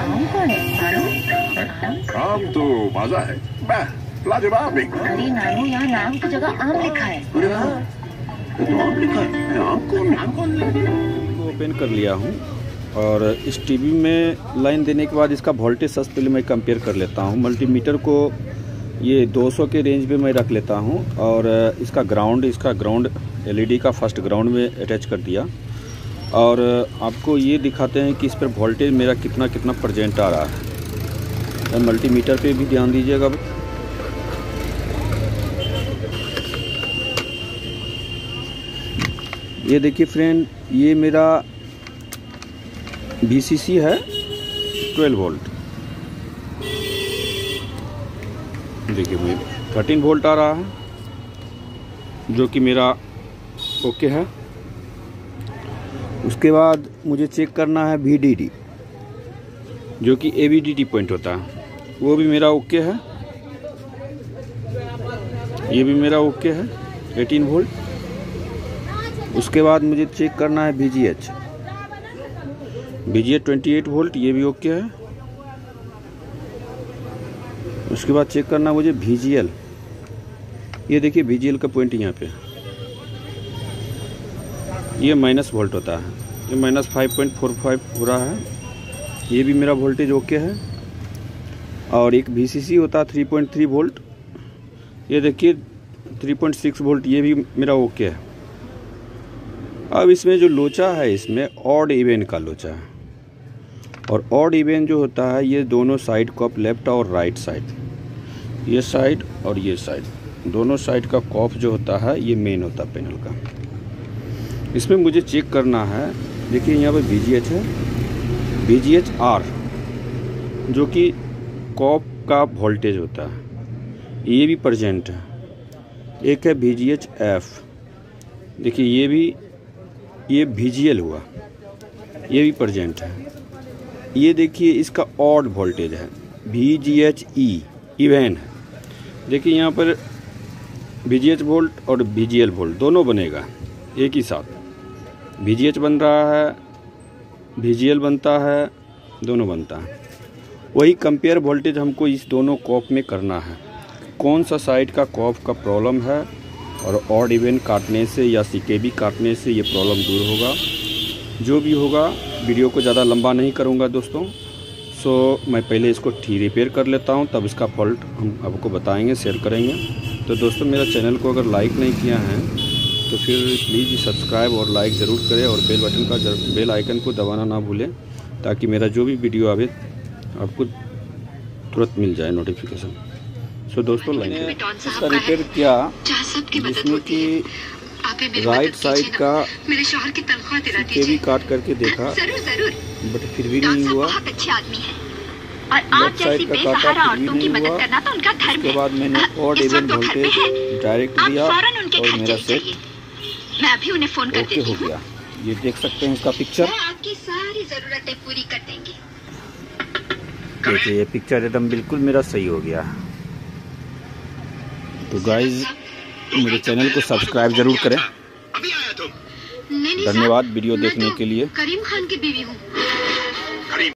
नाम कौन है? नाम तो मजा है, लाजवाब एकदम। अरे नानू, यहाँ नाम की जगह आम लिखा है। अरे हाँ, ये तो आम लिखा है। नाम कौन को ओपन कर लिया हूँ और इस टीवी में लाइन देने के बाद इसका वोल्टेज सबसे पहले मैं कंपेयर कर लेता हूँ। मल्टीमीटर को ये 200 के रेंज में मैं रख लेता हूँ और इसका ग्राउंड एलईडी का फर्स्ट ग्राउंड में अटैच कर दिया और आपको ये दिखाते हैं कि इस पर वोल्टेज मेरा कितना प्रेजेंट आ रहा है। मल्टीमीटर पे भी ध्यान दीजिएगा। ये देखिए फ्रेंड, ये मेरा VCC है 12 वोल्ट। देखिए मुझे 13 वोल्ट आ रहा है जो कि मेरा ओके है। उसके बाद मुझे चेक करना है VDD जो कि AVDD पॉइंट होता है, वो भी मेरा ओके है। ये भी मेरा ओके है 18 वोल्ट। उसके बाद मुझे चेक करना है VGH 28 वोल्ट, ये भी ओके है। उसके बाद चेक करना मुझे VGL, ये देखिए VGL का पॉइंट यहाँ पे, ये माइनस वोल्ट होता है, ये -5.45 हो रहा है, ये भी मेरा वोल्टेज ओके है। और एक VCC होता है 3.3 वोल्ट, ये देखिए 3.6 वोल्ट, ये भी मेरा ओके है। अब इसमें जो लोचा है, इसमें ऑड इवन का लोचा है और ऑड इवन जो होता है ये दोनों साइड कॉप, लेफ्ट और राइट साइड, ये साइड और ये साइड, दोनों साइड का कॉफ जो होता है ये मेन होता है पैनल का। इसमें मुझे चेक करना है, देखिए यहाँ पे VGH है, VGH R जो कि कॉप का वोल्टेज होता है, ये भी प्रेजेंट है। एक है VGH F, देखिए ये VGL हुआ, ये भी प्रेजेंट है। ये देखिए इसका ऑड वोल्टेज है VGH E इवन है। देखिए यहाँ पर VGH वोल्ट और VGL वोल्ट दोनों बनेगा एक ही साथ, VGH बन रहा है, VGL बनता है, दोनों बनता है। वही कंपेयर वोल्टेज हमको इस दोनों कॉप में करना है, कौन सा साइड का कॉप का प्रॉब्लम है और ऑड इवन काटने से या CKB काटने से ये प्रॉब्लम दूर होगा। जो भी होगा वीडियो को ज़्यादा लंबा नहीं करूँगा दोस्तों। मैं पहले इसको रिपेयर कर लेता हूँ, तब इसका फॉल्ट हम आपको बताएंगे, शेयर करेंगे। तो दोस्तों मेरा चैनल को अगर लाइक नहीं किया है तो फिर प्लीज़ सब्सक्राइब और लाइक ज़रूर करें और बेल आइकन को दबाना ना भूलें, ताकि मेरा जो भी वीडियो आवे आपको तुरंत मिल जाए नोटिफिकेशन। दोस्तों मैंने इसका रिपेयर किया जिसमें कि राइट साइड का केबी काट करके देखा, बट फिर भी नहीं हुआ। लेफ्ट साइड का काटा फिर भी नहीं हुआ। उसके बाद मैंने ऑड इवन वोल्टेज डायरेक्ट दिया और मेरा सेट ओके हो गया। ये देख सकते हैं इसका पिक्चर, आपकी सारी जरूरतें पूरी कर देंगे। देखिए ये पिक्चर एकदम बिल्कुल मेरा सही हो गया। तो गाइज मेरे चैनल को सब्सक्राइब जरूर करें। धन्यवाद वीडियो देखने के लिए। करीम खान की बीवी हूँ।